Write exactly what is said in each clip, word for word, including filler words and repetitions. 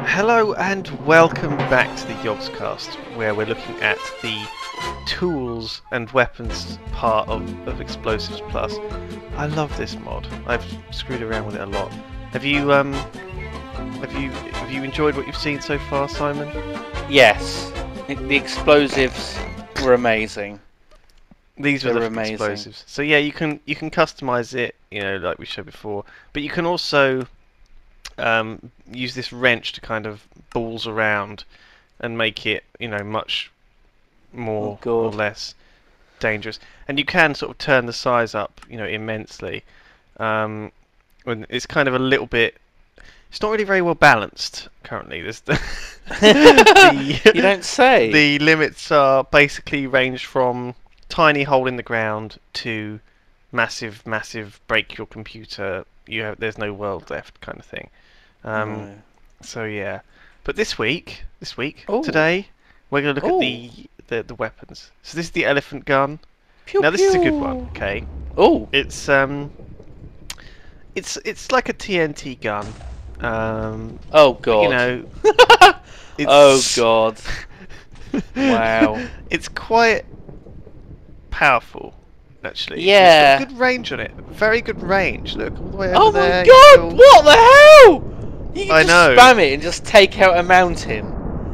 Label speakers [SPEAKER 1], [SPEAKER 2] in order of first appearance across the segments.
[SPEAKER 1] Hello and welcome back to the Yogscast, where we're looking at the tools and weapons part of, of Explosives Plus. I love this mod. I've screwed around with it a lot. Have you um have you have you enjoyed what you've seen so far, Simon?
[SPEAKER 2] Yes. The explosives were amazing.
[SPEAKER 1] These were
[SPEAKER 2] They
[SPEAKER 1] the
[SPEAKER 2] were amazing.
[SPEAKER 1] explosives. So yeah, you can you can customize it, you know, like we showed before, but you can also um, use this wrench to kind of balls around and make it, you know, much more
[SPEAKER 2] Oh,
[SPEAKER 1] or
[SPEAKER 2] God.
[SPEAKER 1] less dangerous. And you can sort of turn the size up, you know, immensely. Um, when it's kind of a little bit. It's not really very well balanced currently. There's the, the
[SPEAKER 2] You don't say.
[SPEAKER 1] The limits are basically range from tiny hole in the ground to massive, massive break your computer. You have there's no world left kind of thing. Um,
[SPEAKER 2] No.
[SPEAKER 1] So yeah, but this week, this week,
[SPEAKER 2] Ooh.
[SPEAKER 1] today, we're going to look
[SPEAKER 2] Ooh.
[SPEAKER 1] at the, the the weapons. So this is the elephant gun.
[SPEAKER 2] Pew,
[SPEAKER 1] Now this is a good
[SPEAKER 2] pew.
[SPEAKER 1] one. Okay,
[SPEAKER 2] Oh.
[SPEAKER 1] it's um, it's it's like a T N T gun. Um,
[SPEAKER 2] Oh
[SPEAKER 1] but,
[SPEAKER 2] God.
[SPEAKER 1] you know, it's,
[SPEAKER 2] Oh God. Wow.
[SPEAKER 1] It's quite powerful, actually.
[SPEAKER 2] Yeah.
[SPEAKER 1] It's got good range on it. Very good range. Look all the way over
[SPEAKER 2] Oh
[SPEAKER 1] there.
[SPEAKER 2] my
[SPEAKER 1] you
[SPEAKER 2] God!
[SPEAKER 1] feel-
[SPEAKER 2] What the hell? You can
[SPEAKER 1] I
[SPEAKER 2] just
[SPEAKER 1] know.
[SPEAKER 2] spam it and just take out a mountain.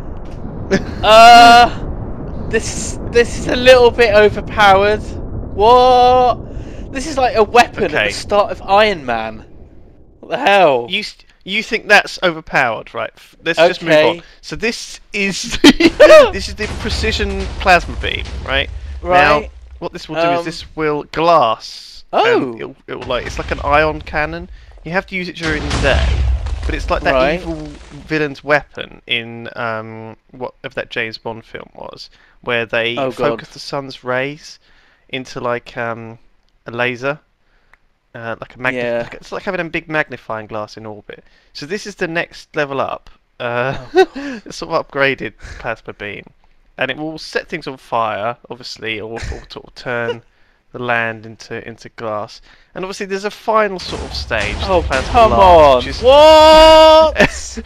[SPEAKER 2] uh, this this is a little bit overpowered. What? This is like a weapon at
[SPEAKER 1] Okay.
[SPEAKER 2] the start of Iron Man. What the hell?
[SPEAKER 1] You st- you think that's overpowered, right? F- Let's just move
[SPEAKER 2] Okay.
[SPEAKER 1] on. So this is this is the precision plasma beam, right? Now,
[SPEAKER 2] Right.
[SPEAKER 1] what this will do
[SPEAKER 2] Um,
[SPEAKER 1] is this will glass.
[SPEAKER 2] Oh.
[SPEAKER 1] And it'll, it'll like it's like an ion cannon. You have to use it during the day, but it's like that
[SPEAKER 2] Right.
[SPEAKER 1] evil villain's weapon in um what of that James Bond film was, where they
[SPEAKER 2] Oh, God.
[SPEAKER 1] focus the sun's rays into like um a laser. Uh, like a magni-
[SPEAKER 2] Yeah.
[SPEAKER 1] like, it's like having a big magnifying glass in orbit. So this is the next level up. Uh,
[SPEAKER 2] Oh,
[SPEAKER 1] it's sort of upgraded plasma beam, and it will set things on fire, obviously, or, or sort of turn the land into into glass. And obviously, there's a final sort of stage. the
[SPEAKER 2] Oh,
[SPEAKER 1] plasma
[SPEAKER 2] come
[SPEAKER 1] larva,
[SPEAKER 2] on!
[SPEAKER 1] which is
[SPEAKER 2] What?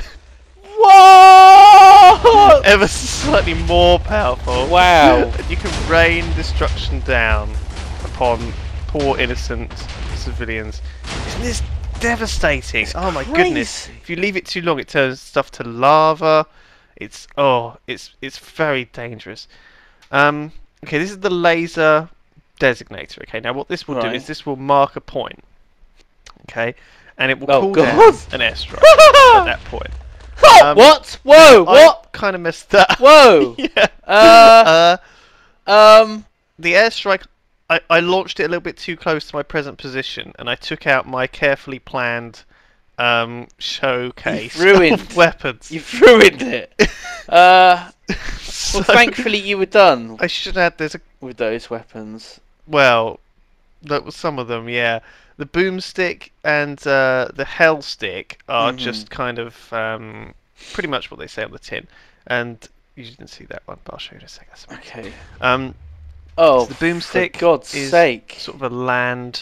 [SPEAKER 2] What?
[SPEAKER 1] ever so slightly more powerful.
[SPEAKER 2] Wow.
[SPEAKER 1] And you can rain destruction down upon poor innocent civilians. Isn't this devastating?
[SPEAKER 2] It's
[SPEAKER 1] oh my goodness!
[SPEAKER 2] crazy.
[SPEAKER 1] If you leave it too long, it turns stuff to lava. It's oh, it's it's very dangerous. Um, okay, this is the laser designator. Okay, now what this will do
[SPEAKER 2] Right.
[SPEAKER 1] is this will mark a point. Okay, and it will
[SPEAKER 2] Oh,
[SPEAKER 1] call
[SPEAKER 2] God.
[SPEAKER 1] down an airstrike at that point. Um,
[SPEAKER 2] What? Whoa! What?
[SPEAKER 1] Kind of messed that.
[SPEAKER 2] Whoa!
[SPEAKER 1] yeah.
[SPEAKER 2] Uh.
[SPEAKER 1] Uh,
[SPEAKER 2] Um.
[SPEAKER 1] the airstrike, I, I launched it a little bit too close to my present position, and I took out my carefully planned um, showcase
[SPEAKER 2] You've ruined-
[SPEAKER 1] of weapons.
[SPEAKER 2] You've ruined it. Uh.
[SPEAKER 1] So,
[SPEAKER 2] Well, thankfully you were done
[SPEAKER 1] I should add there's a
[SPEAKER 2] with those weapons.
[SPEAKER 1] well, that was some of them, yeah. The boomstick and uh, the hell stick are
[SPEAKER 2] Mhm.
[SPEAKER 1] just kind of um, pretty much what they say on the tin, and you didn't see that one, but I'll show you in a second.
[SPEAKER 2] Okay.
[SPEAKER 1] Um,
[SPEAKER 2] Oh,
[SPEAKER 1] So the boomstick
[SPEAKER 2] for God's
[SPEAKER 1] is
[SPEAKER 2] sake!
[SPEAKER 1] sort of a land,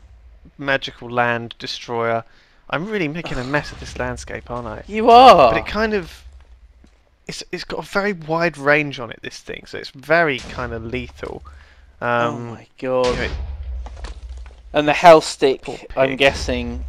[SPEAKER 1] magical land destroyer. I'm really making a mess of this landscape, aren't I?
[SPEAKER 2] You are.
[SPEAKER 1] But it kind of, it's it's got a very wide range on it. This thing, so it's very kind of lethal. Um,
[SPEAKER 2] oh my God!
[SPEAKER 1] you know,
[SPEAKER 2] And the hell stick,
[SPEAKER 1] Poor
[SPEAKER 2] I'm
[SPEAKER 1] pig.
[SPEAKER 2] guessing.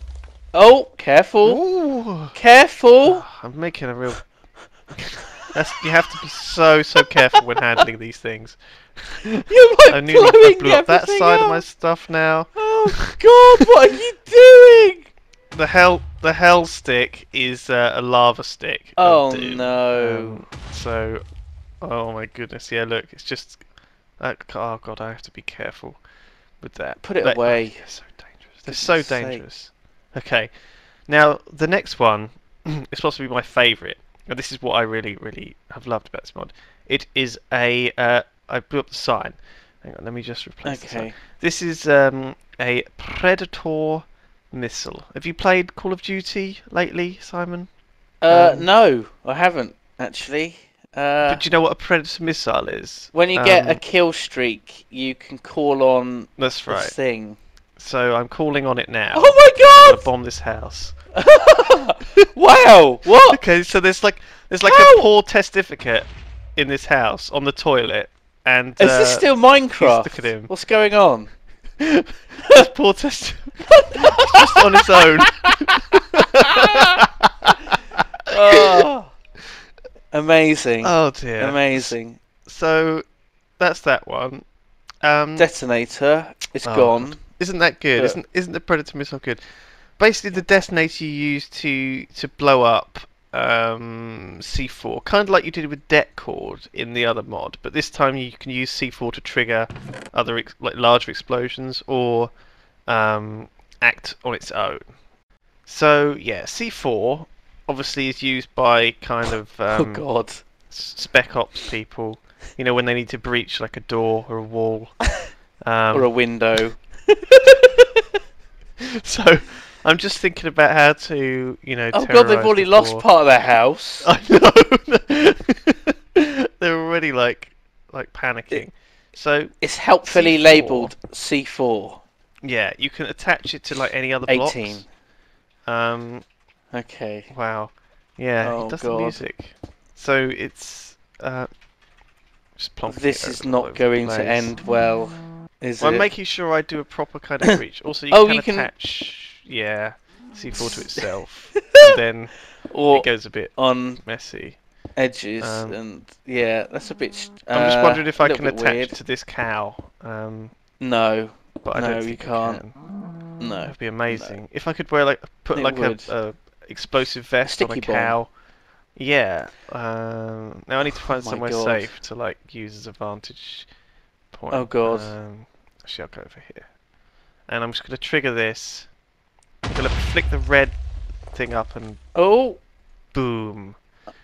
[SPEAKER 2] Oh, careful!
[SPEAKER 1] Ooh,
[SPEAKER 2] Careful!
[SPEAKER 1] I'm making a real. That's, you have to be so so careful when handling these things.
[SPEAKER 2] You're
[SPEAKER 1] I
[SPEAKER 2] like
[SPEAKER 1] nearly I
[SPEAKER 2] blowing
[SPEAKER 1] blew up that
[SPEAKER 2] everything
[SPEAKER 1] side
[SPEAKER 2] up.
[SPEAKER 1] of my stuff now.
[SPEAKER 2] Oh God! What are you doing?
[SPEAKER 1] The hell, the hell stick is uh, a lava stick.
[SPEAKER 2] Oh,
[SPEAKER 1] of doom.
[SPEAKER 2] no.
[SPEAKER 1] Um, so, oh my goodness, yeah. Look, it's just. Uh, oh god, I have to be careful with that.
[SPEAKER 2] Put it
[SPEAKER 1] They-
[SPEAKER 2] away.
[SPEAKER 1] They're so dangerous. They're so
[SPEAKER 2] Goodness sake.
[SPEAKER 1] dangerous. Okay, now the next one is supposed to be my favourite, and this is what I really, really have loved about this mod. It is a. Uh, I blew up the sign. Hang on, let me just replace the sign.
[SPEAKER 2] Okay.
[SPEAKER 1] This is um, a Predator missile. Have you played Call of Duty lately, Simon?
[SPEAKER 2] Uh,
[SPEAKER 1] Um,
[SPEAKER 2] no, I haven't actually. Uh,
[SPEAKER 1] But do you know what a Predator missile is?
[SPEAKER 2] when you get a
[SPEAKER 1] Um,
[SPEAKER 2] kill streak, you can call on
[SPEAKER 1] That's
[SPEAKER 2] this
[SPEAKER 1] right.
[SPEAKER 2] thing.
[SPEAKER 1] So I'm calling on it now.
[SPEAKER 2] Oh my
[SPEAKER 1] I'm
[SPEAKER 2] god!
[SPEAKER 1] gonna bomb this house.
[SPEAKER 2] Wow! What?
[SPEAKER 1] Okay, so there's like there's like
[SPEAKER 2] How?
[SPEAKER 1] a poor testificate in this house on the toilet, and
[SPEAKER 2] Is
[SPEAKER 1] uh,
[SPEAKER 2] this still Minecraft?
[SPEAKER 1] look at him.
[SPEAKER 2] What's going on?
[SPEAKER 1] this poor test just on its own.
[SPEAKER 2] Oh, amazing!
[SPEAKER 1] Oh dear.
[SPEAKER 2] Amazing.
[SPEAKER 1] So that's that one. Um,
[SPEAKER 2] Detonator is
[SPEAKER 1] oh,
[SPEAKER 2] gone.
[SPEAKER 1] Isn't that good?
[SPEAKER 2] But-
[SPEAKER 1] Isn't isn't the Predator missile good? Basically, the detonator you use to to blow up um, C four, kind of like you did with Detcord in the other mod, but this time you can use C four to trigger other ex like larger explosions or um, act on its own. So yeah, C four obviously is used by kind of um,
[SPEAKER 2] Oh god!
[SPEAKER 1] spec ops people. You know, when they need to breach like a door or a wall. Um,
[SPEAKER 2] Or a window.
[SPEAKER 1] So I'm just thinking about how to, you know.
[SPEAKER 2] Oh god! They've
[SPEAKER 1] terrorise
[SPEAKER 2] already
[SPEAKER 1] the
[SPEAKER 2] lost
[SPEAKER 1] poor-
[SPEAKER 2] part of their house.
[SPEAKER 1] I know. They're already like, like panicking. So
[SPEAKER 2] It's helpfully
[SPEAKER 1] C four.
[SPEAKER 2] labelled C four.
[SPEAKER 1] yeah, you can attach it to like any other blocks.
[SPEAKER 2] eighteen.
[SPEAKER 1] Um.
[SPEAKER 2] Okay.
[SPEAKER 1] Wow. Yeah,
[SPEAKER 2] Oh,
[SPEAKER 1] it does
[SPEAKER 2] God.
[SPEAKER 1] the music. So it's uh. Just plonking
[SPEAKER 2] This
[SPEAKER 1] it
[SPEAKER 2] is
[SPEAKER 1] all
[SPEAKER 2] not
[SPEAKER 1] over the
[SPEAKER 2] going to
[SPEAKER 1] place.
[SPEAKER 2] end well, is
[SPEAKER 1] Well, I'm
[SPEAKER 2] it?
[SPEAKER 1] making sure I do a proper kind of breach. Also, you
[SPEAKER 2] Oh,
[SPEAKER 1] can
[SPEAKER 2] you can-
[SPEAKER 1] attach, yeah, C four to itself, and then
[SPEAKER 2] Or
[SPEAKER 1] it goes a bit
[SPEAKER 2] on
[SPEAKER 1] messy.
[SPEAKER 2] edges,
[SPEAKER 1] Um,
[SPEAKER 2] and yeah, that's a bit.
[SPEAKER 1] I'm just
[SPEAKER 2] uh,
[SPEAKER 1] wondering if
[SPEAKER 2] a
[SPEAKER 1] I
[SPEAKER 2] little
[SPEAKER 1] can
[SPEAKER 2] bit
[SPEAKER 1] attach
[SPEAKER 2] weird.
[SPEAKER 1] to this cow, um,
[SPEAKER 2] No,
[SPEAKER 1] but I
[SPEAKER 2] No,
[SPEAKER 1] don't
[SPEAKER 2] you
[SPEAKER 1] think I
[SPEAKER 2] can't.
[SPEAKER 1] can.
[SPEAKER 2] no.
[SPEAKER 1] That'd be amazing. If I could wear like put
[SPEAKER 2] It
[SPEAKER 1] like a,
[SPEAKER 2] would.
[SPEAKER 1] a explosive vest on a
[SPEAKER 2] Sticky bomb.
[SPEAKER 1] cow. Yeah. Um, now I need to find
[SPEAKER 2] my
[SPEAKER 1] somewhere
[SPEAKER 2] God.
[SPEAKER 1] safe to like use as a vantage point.
[SPEAKER 2] Oh, God.
[SPEAKER 1] Um, actually, I'll go over here, and I'm just gonna trigger this. I'm gonna flick the red thing up and
[SPEAKER 2] Oh,
[SPEAKER 1] boom.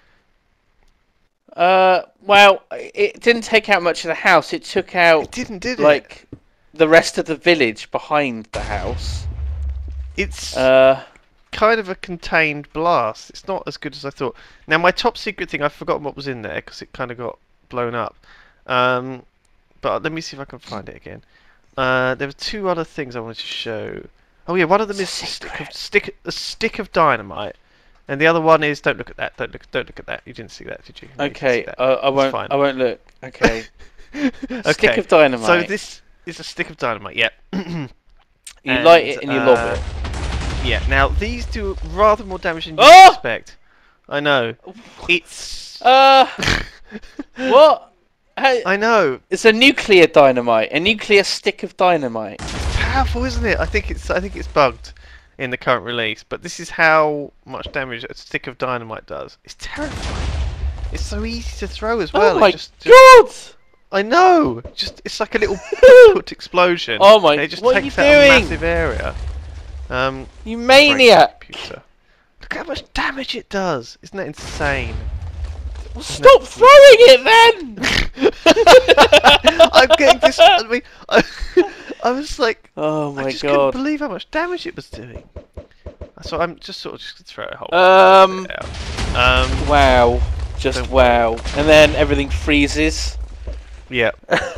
[SPEAKER 2] uh, well, it didn't take out much of the house. It took
[SPEAKER 1] It
[SPEAKER 2] out
[SPEAKER 1] didn't, did it?
[SPEAKER 2] like the rest of the village behind the house.
[SPEAKER 1] It's
[SPEAKER 2] Uh,
[SPEAKER 1] kind of a contained blast. It's not as good as I thought. Now, my top secret thing, I've forgotten what was in there because it kind of got blown up. Um, but let me see if I can find it again. Uh, there were two other things I wanted to show. Oh yeah, one of them is a stick of stick a stick of dynamite, and the other one is don't look at that. Don't look. Don't look at that. You didn't see that, did you? No, you didn't
[SPEAKER 2] okay,
[SPEAKER 1] see that.
[SPEAKER 2] uh, I
[SPEAKER 1] It's
[SPEAKER 2] won't.
[SPEAKER 1] fine.
[SPEAKER 2] I won't look. Okay,
[SPEAKER 1] Okay.
[SPEAKER 2] stick of dynamite.
[SPEAKER 1] So this is a stick of dynamite. Yeah.
[SPEAKER 2] you light it and you lob
[SPEAKER 1] uh,
[SPEAKER 2] it.
[SPEAKER 1] Yeah. Now these do rather more damage than you
[SPEAKER 2] Oh!
[SPEAKER 1] would expect. I know. It's.
[SPEAKER 2] Uh, what? How,
[SPEAKER 1] I know.
[SPEAKER 2] it's a nuclear dynamite. A nuclear stick of dynamite.
[SPEAKER 1] It's powerful, isn't it? I think it's. I think it's bugged in the current release. But this is how much damage a stick of dynamite does. It's terrifying. It's so easy to throw as well.
[SPEAKER 2] oh
[SPEAKER 1] It
[SPEAKER 2] my
[SPEAKER 1] just, just-
[SPEAKER 2] god!
[SPEAKER 1] I know. Just it's like a little put explosion.
[SPEAKER 2] Oh my-
[SPEAKER 1] and it just
[SPEAKER 2] what are
[SPEAKER 1] takes
[SPEAKER 2] you
[SPEAKER 1] out a
[SPEAKER 2] doing?
[SPEAKER 1] massive area. Um.
[SPEAKER 2] You
[SPEAKER 1] break the
[SPEAKER 2] maniac!
[SPEAKER 1] computer. Look how much damage it does. Isn't that insane?
[SPEAKER 2] Well, stop throwing it then!
[SPEAKER 1] I'm getting this. I mean, I, I was like,
[SPEAKER 2] Oh
[SPEAKER 1] I
[SPEAKER 2] my
[SPEAKER 1] just couldn't
[SPEAKER 2] god.
[SPEAKER 1] believe how much damage it was doing. So I'm just sort of just gonna throw a whole.
[SPEAKER 2] Um.
[SPEAKER 1] bit out. Um.
[SPEAKER 2] Wow. Just
[SPEAKER 1] Don't
[SPEAKER 2] wow. And then everything freezes.
[SPEAKER 1] Yeah.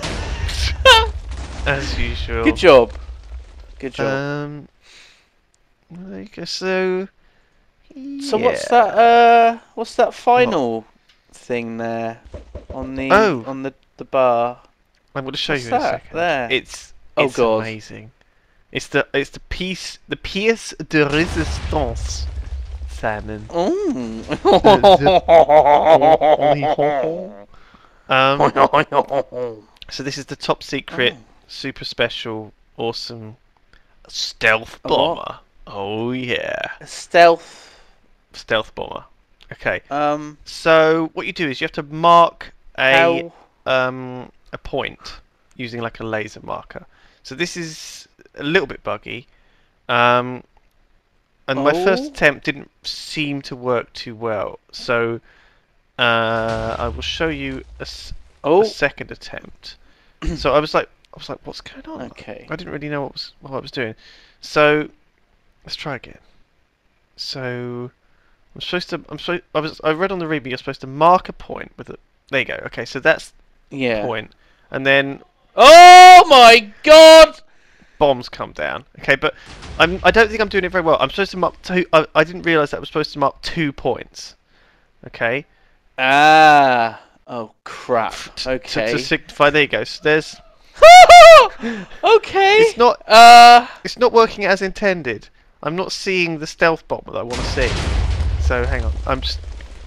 [SPEAKER 1] As usual.
[SPEAKER 2] Good job. Good job.
[SPEAKER 1] Um. There you go. So.
[SPEAKER 2] so what's
[SPEAKER 1] yeah.
[SPEAKER 2] that? Uh, what's that final thing there on the
[SPEAKER 1] Oh.
[SPEAKER 2] on the the bar?
[SPEAKER 1] I'm going to show
[SPEAKER 2] What's
[SPEAKER 1] you in a
[SPEAKER 2] that?
[SPEAKER 1] second.
[SPEAKER 2] There.
[SPEAKER 1] It's.
[SPEAKER 2] Oh,
[SPEAKER 1] It's
[SPEAKER 2] God.
[SPEAKER 1] amazing. It's the it's the piece the pièce de résistance, Simon. Um, so this is the top secret,
[SPEAKER 2] Oh.
[SPEAKER 1] super special, awesome stealth
[SPEAKER 2] A what?
[SPEAKER 1] bomber. Oh yeah,
[SPEAKER 2] A stealth.
[SPEAKER 1] stealth bomber. Okay,
[SPEAKER 2] Um.
[SPEAKER 1] so what you do is you have to mark a
[SPEAKER 2] How?
[SPEAKER 1] um a point using like a laser marker. So this is a little bit buggy. Um, and my first
[SPEAKER 2] Oh.
[SPEAKER 1] attempt didn't seem to work too well. So uh, I will show you a, s-
[SPEAKER 2] Oh.
[SPEAKER 1] a second attempt. So I was like, I was like, what's going on?
[SPEAKER 2] Okay.
[SPEAKER 1] I didn't really know what was what I was doing. So let's try again. So I'm supposed to. I'm supposed. I was. I read on the readme you're supposed to mark a point with a. There you go. Okay, so that's
[SPEAKER 2] Yeah.
[SPEAKER 1] the point, and then
[SPEAKER 2] Oh my god!
[SPEAKER 1] bombs come down. Okay, but I'm I don't think I'm doing it very well. I'm supposed to mark two. I, I didn't realise that I was supposed to mark two points. Okay.
[SPEAKER 2] Ah. Oh crap.
[SPEAKER 1] To,
[SPEAKER 2] Okay.
[SPEAKER 1] to signify. There you go. So there's.
[SPEAKER 2] Okay.
[SPEAKER 1] It's not.
[SPEAKER 2] Uh.
[SPEAKER 1] It's not working as intended. I'm not seeing the stealth bomb that I want to see. So hang on. I'm just.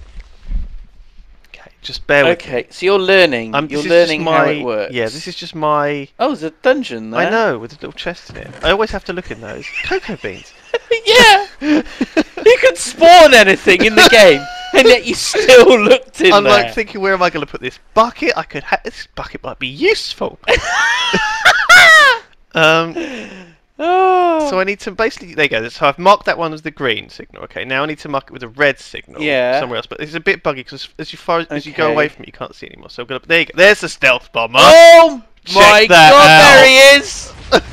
[SPEAKER 1] Okay. Just bear with me.
[SPEAKER 2] Okay. So you're learning.
[SPEAKER 1] I'm,
[SPEAKER 2] you're
[SPEAKER 1] this is just
[SPEAKER 2] learning
[SPEAKER 1] my,
[SPEAKER 2] how it works.
[SPEAKER 1] Yeah. This is just my.
[SPEAKER 2] Oh, there's a dungeon there.
[SPEAKER 1] I know, with a little chest in it. I always have to look in those. Cocoa beans.
[SPEAKER 2] Yeah. You could spawn anything in the game, and yet you still looked in
[SPEAKER 1] I'm
[SPEAKER 2] there.
[SPEAKER 1] like thinking, where am I going to put this bucket? I could have this bucket might be useful. um,
[SPEAKER 2] Oh.
[SPEAKER 1] so I need to basically there you go. So I've marked that one as the green signal. Okay, now I need to mark it with a red signal.
[SPEAKER 2] Yeah.
[SPEAKER 1] Somewhere else, but it's a bit buggy because as you far as, as you go
[SPEAKER 2] Okay.
[SPEAKER 1] away from it, you can't see anymore. So I'm gonna there you go. There's the stealth bomber.
[SPEAKER 2] Oh
[SPEAKER 1] Check
[SPEAKER 2] my
[SPEAKER 1] that
[SPEAKER 2] god,
[SPEAKER 1] out.
[SPEAKER 2] there he is!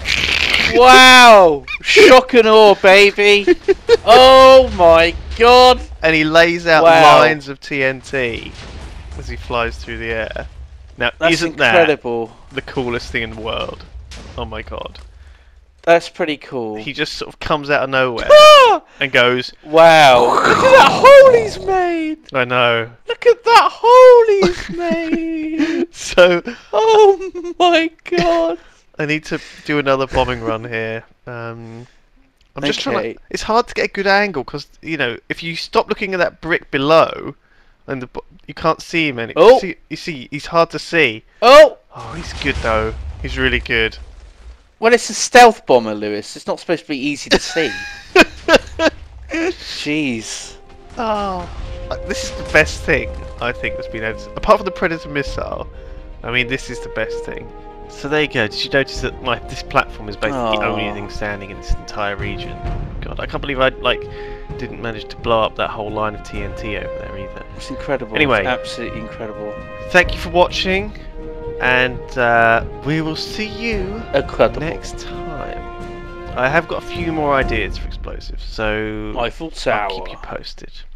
[SPEAKER 2] Wow! Shock and awe, baby! Oh my god!
[SPEAKER 1] And he lays out
[SPEAKER 2] Wow.
[SPEAKER 1] lines of T N T as he flies through the air. Now,
[SPEAKER 2] That's
[SPEAKER 1] isn't that
[SPEAKER 2] incredible.
[SPEAKER 1] the coolest thing in the world? Oh my god.
[SPEAKER 2] That's pretty cool.
[SPEAKER 1] He just sort of comes out of nowhere
[SPEAKER 2] Ah!
[SPEAKER 1] and goes,
[SPEAKER 2] Wow! Look at that hole he's made!
[SPEAKER 1] I know.
[SPEAKER 2] Look at that hole he's made!
[SPEAKER 1] So,
[SPEAKER 2] Oh my god!
[SPEAKER 1] I need to do another bombing run here. Um, I'm just trying
[SPEAKER 2] Okay.
[SPEAKER 1] to... It's hard to get a good angle because, you know, if you stop looking at that brick below, and the, bo- you can't see him any...
[SPEAKER 2] Oh.
[SPEAKER 1] You see, you see, he's hard to see.
[SPEAKER 2] Oh!
[SPEAKER 1] Oh, he's good though. He's really good.
[SPEAKER 2] Well, it's a stealth bomber, Lewis. It's not supposed to be easy to see. Jeez.
[SPEAKER 1] Oh, this is the best thing I think that's been added. Apart from the Predator missile, I mean, this is the best thing. So there you go. Did you notice that my this platform is basically the only
[SPEAKER 2] Aw.
[SPEAKER 1] thing standing in this entire region? God, I can't believe I like didn't manage to blow up that whole line of T N T over there either.
[SPEAKER 2] It's incredible.
[SPEAKER 1] Anyway.
[SPEAKER 2] It's absolutely incredible.
[SPEAKER 1] Thank you for watching, and uh, we will see you
[SPEAKER 2] Incredible.
[SPEAKER 1] next time. I have got a few more ideas for explosives, so
[SPEAKER 2] Eiffel
[SPEAKER 1] I'll
[SPEAKER 2] Tower.
[SPEAKER 1] keep you posted.